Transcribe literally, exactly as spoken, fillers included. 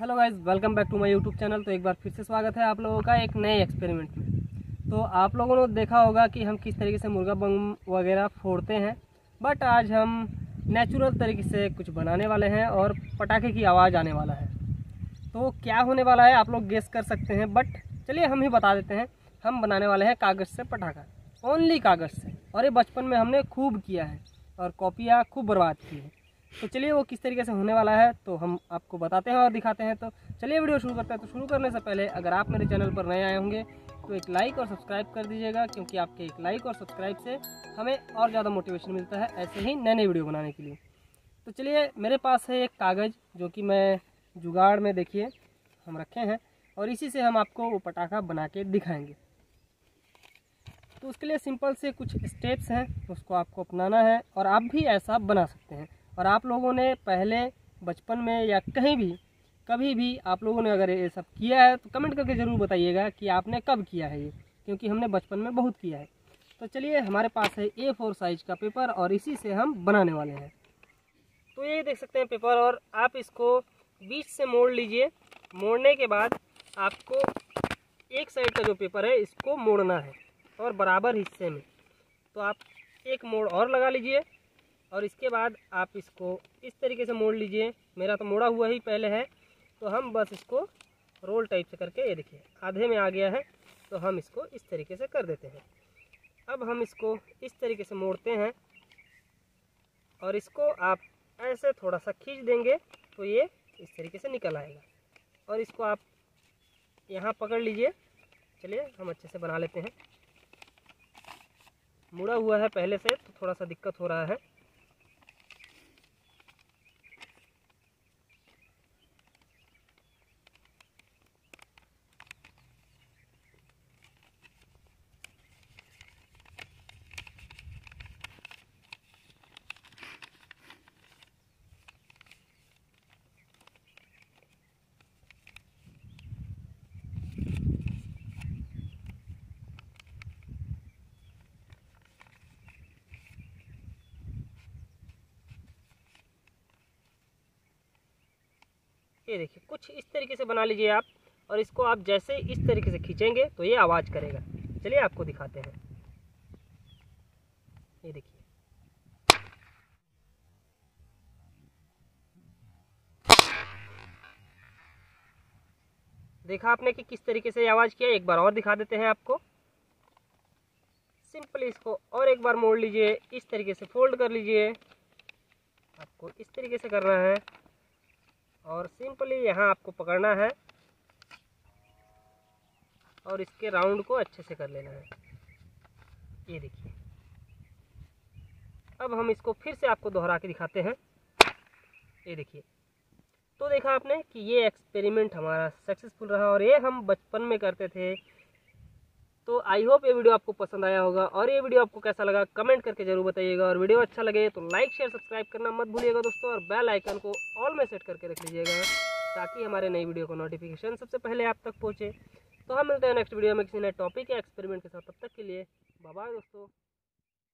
Hello guys, welcome back to my YouTube channel. तो एक बार फिर से स्वागत है आप लोगों का एक नए एक्सपेरिमेंट में। तो आप लोगों ने देखा होगा कि हम किस तरीके से मुर्गा बम वगैरह फोड़ते हैं, बट आज हम नेचुरल तरीके से कुछ बनाने वाले हैं और पटाखे की आवाज़ आने वाला है। तो क्या होने वाला है आप लोग गेस कर सकते हैं, बट चलिए हम ही बता देते हैं। हम बनाने वाले हैं कागज़ से पटाखा, ओनली कागज़ से। और ये बचपन में हमने खूब किया है और कॉपियाँ खूब बर्बाद की है। तो चलिए वो किस तरीके से होने वाला है तो हम आपको बताते हैं और दिखाते हैं। तो चलिए वीडियो शुरू करते हैं। तो शुरू करने से पहले अगर आप मेरे चैनल पर नए आए होंगे तो एक लाइक और सब्सक्राइब कर दीजिएगा, क्योंकि आपके एक लाइक और सब्सक्राइब से हमें और ज़्यादा मोटिवेशन मिलता है ऐसे ही नए नए वीडियो बनाने के लिए। तो चलिए, मेरे पास है एक कागज़ जो कि मैं जुगाड़ में देखिए हम रखे हैं, और इसी से हम आपको वो पटाखा बना के दिखाएँगे। तो उसके लिए सिंपल से कुछ स्टेप्स हैं, उसको आपको अपनाना है और आप भी ऐसा बना सकते हैं। और आप लोगों ने पहले बचपन में या कहीं भी कभी भी आप लोगों ने अगर ये सब किया है तो कमेंट करके ज़रूर बताइएगा कि आपने कब किया है ये, क्योंकि हमने बचपन में बहुत किया है। तो चलिए, हमारे पास है ए फोर साइज़ का पेपर और इसी से हम बनाने वाले हैं। तो ये देख सकते हैं पेपर, और आप इसको बीच से मोड़ लीजिए। मोड़ने के बाद आपको एक साइड का जो पेपर है इसको मोड़ना है और बराबर हिस्से में। तो आप एक मोड़ और लगा लीजिए और इसके बाद आप इसको इस तरीके से मोड़ लीजिए। मेरा तो मोड़ा हुआ ही पहले है, तो हम बस इसको रोल टाइप से करके, ये देखिए आधे में आ गया है, तो हम इसको इस तरीके से कर देते हैं। अब हम इसको इस तरीके से मोड़ते हैं और इसको आप ऐसे थोड़ा सा खींच देंगे तो ये इस तरीके से निकल आएगा। और इसको आप यहाँ पकड़ लीजिए। चलिए हम अच्छे से बना लेते हैं। मुड़ा हुआ है पहले से तो थोड़ा सा दिक्कत हो रहा है। ये देखिए कुछ इस तरीके से बना लीजिए आप, और इसको आप जैसे इस तरीके से खींचेंगे तो ये आवाज़ करेगा। चलिए आपको दिखाते हैं। ये देखिए, देखा आपने कि किस तरीके से आवाज़ किया। एक बार और दिखा देते हैं आपको। सिंपली इसको और एक बार मोड़ लीजिए, इस तरीके से फोल्ड कर लीजिए। आपको इस तरीके से करना है और सिंपली यहाँ आपको पकड़ना है और इसके राउंड को अच्छे से कर लेना है। ये देखिए, अब हम इसको फिर से आपको दोहरा के दिखाते हैं। ये देखिए, तो देखा आपने कि ये एक्सपेरिमेंट हमारा सक्सेसफुल रहा और ये हम बचपन में करते थे। तो आई होप ये वीडियो आपको पसंद आया होगा, और ये वीडियो आपको कैसा लगा कमेंट करके जरूर बताइएगा। और वीडियो अच्छा लगे तो लाइक शेयर सब्सक्राइब करना मत भूलिएगा दोस्तों, और बेल आइकन को ऑल में सेट करके रख लीजिएगा ताकि हमारे नई वीडियो का नोटिफिकेशन सबसे पहले आप तक पहुँचे। तो हम मिलते हैं नेक्स्ट वीडियो में किसी नए टॉपिक या एक्सपेरिमेंट के साथ। तब तक के लिए बाय बाय दोस्तों।